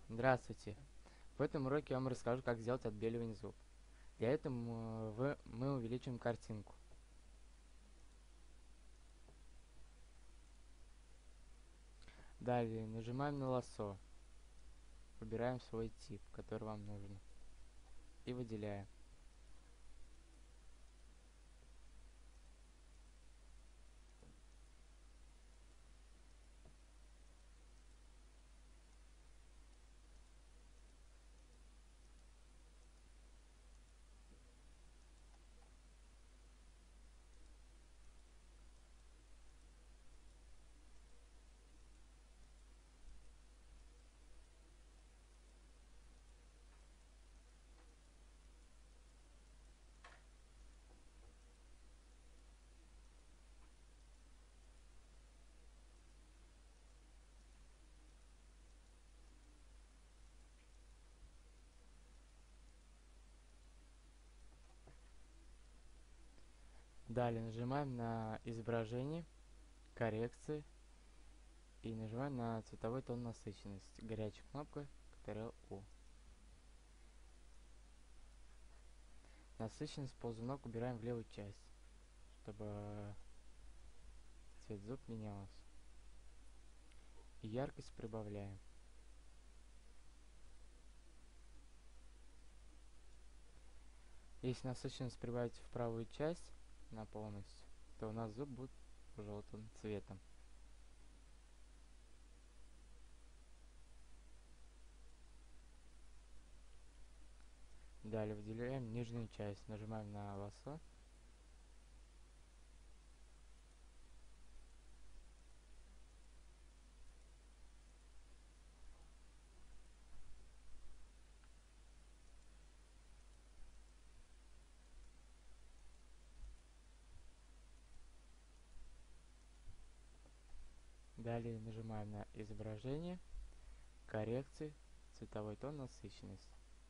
Здравствуйте! В этом уроке я вам расскажу, как сделать отбеливание зуб. Для этого мы увеличим картинку. Далее нажимаем на лассо, выбираем свой тип, который вам нужен, и выделяем. Далее нажимаем на изображение, коррекции и нажимаем на цветовой тон насыщенность. Горячая кнопка Ctrl-U. Насыщенность ползунок убираем в левую часть, чтобы цвет зуб менялся. И яркость прибавляем. Если насыщенность прибавить в правую часть на полностью, то у нас зуб будет желтым цветом. Далее выделяем нижнюю часть, нажимаем на лассо. Далее нажимаем на изображение, коррекции, цветовой тон, насыщенность.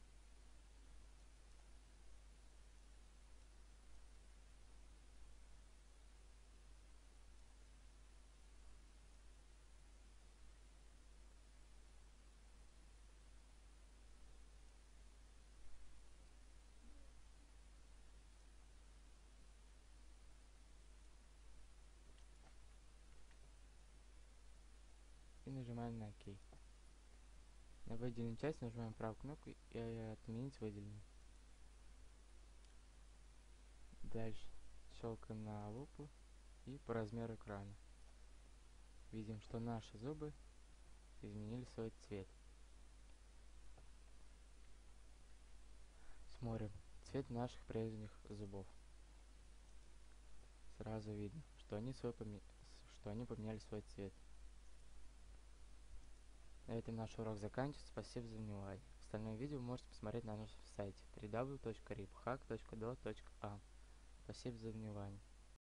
И нажимаем на ОК. На выделенную часть нажимаем правую кнопку и отменить выделенную. Дальше щелкаем на лупу и по размеру экрана. Видим, что наши зубы изменили свой цвет. Смотрим цвет наших прежних зубов. Сразу видно, что они поменяли свой цвет. На этом наш урок заканчивается. Спасибо за внимание. Остальное видео вы можете посмотреть на нашем сайте www.riphack.do.a. Спасибо за внимание.